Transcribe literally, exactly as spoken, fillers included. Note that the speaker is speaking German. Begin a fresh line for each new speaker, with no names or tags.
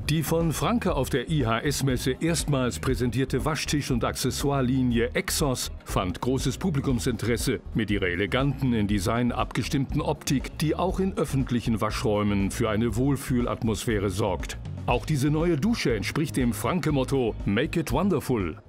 Die von Franke auf der I H S-Messe erstmals präsentierte Waschtisch- und Accessoirelinie Exos fand großes Publikumsinteresse mit ihrer eleganten, in Design abgestimmten Optik, die auch in öffentlichen Waschräumen für eine Wohlfühlatmosphäre sorgt. Auch diese neue Dusche entspricht dem Franke-Motto Make it wonderful.